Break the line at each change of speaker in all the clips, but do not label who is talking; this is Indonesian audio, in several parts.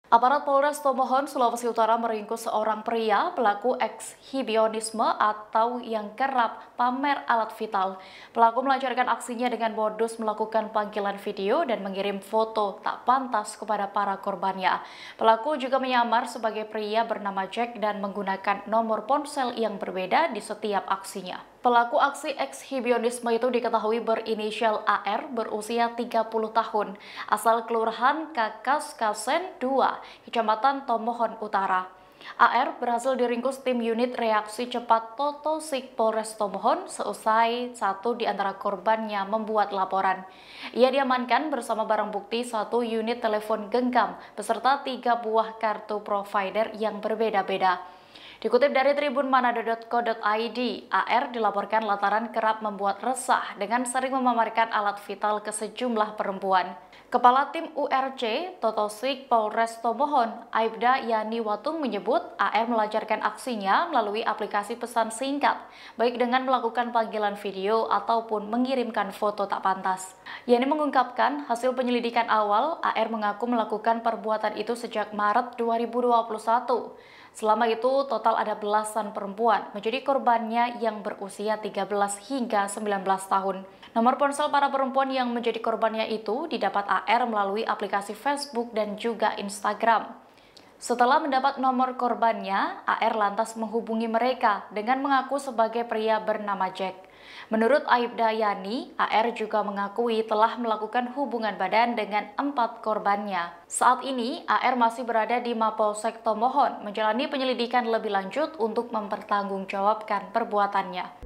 Aparat Polres Tomohon, Sulawesi Utara meringkus seorang pria pelaku ekshibionisme atau yang kerap pamer alat vital. Pelaku melancarkan aksinya dengan modus melakukan panggilan video dan mengirim foto tak pantas kepada para korbannya. Pelaku juga menyamar sebagai pria bernama Jack dan menggunakan nomor ponsel yang berbeda di setiap aksinya. Pelaku aksi ekshibionisme itu diketahui berinisial AR berusia 30 tahun, asal Kelurahan Kakaskasen 2, Kecamatan Tomohon Utara. AR berhasil diringkus tim unit reaksi cepat Totosik Polres Tomohon seusai satu di antara korbannya membuat laporan. Ia diamankan bersama barang bukti satu unit telepon genggam beserta 3 buah kartu provider yang berbeda-beda. Dikutip dari tribunmanado.co.id, AR dilaporkan lantaran kerap membuat resah dengan sering memamerkan alat vital ke sejumlah perempuan. Kepala Tim URC Totosik Polres Tomohon, Aibda Yani Watung menyebut AR melancarkan aksinya melalui aplikasi pesan singkat, baik dengan melakukan panggilan video ataupun mengirimkan foto tak pantas. Yani mengungkapkan hasil penyelidikan awal, AR mengaku melakukan perbuatan itu sejak Maret 2021. Selama itu, total ada belasan perempuan menjadi korbannya yang berusia 13 hingga 19 tahun. Nomor ponsel para perempuan yang menjadi korbannya itu didapat AR melalui aplikasi Facebook dan juga Instagram. Setelah mendapat nomor korbannya, AR lantas menghubungi mereka dengan mengaku sebagai pria bernama Jack. Menurut Aibda Yani, AR juga mengakui telah melakukan hubungan badan dengan 4 korbannya. Saat ini, AR masih berada di Mapolsek Tomohon menjalani penyelidikan lebih lanjut untuk mempertanggungjawabkan perbuatannya.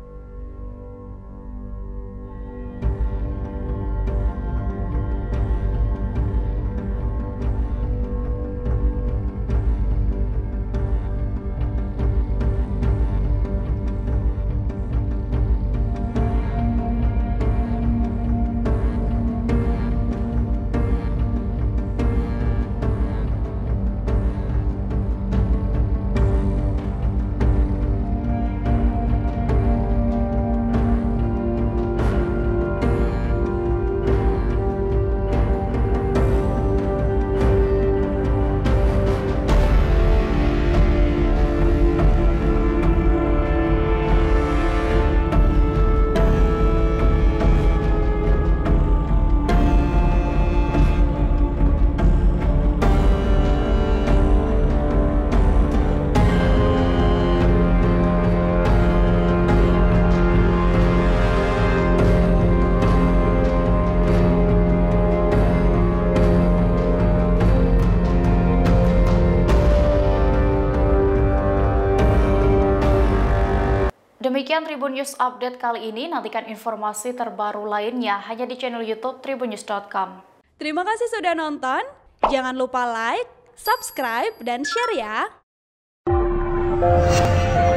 Demikian Tribun News Update kali ini, nantikan informasi terbaru lainnya hanya di channel YouTube tribunnews.com.
Terima kasih sudah nonton, jangan lupa like, subscribe, dan share ya!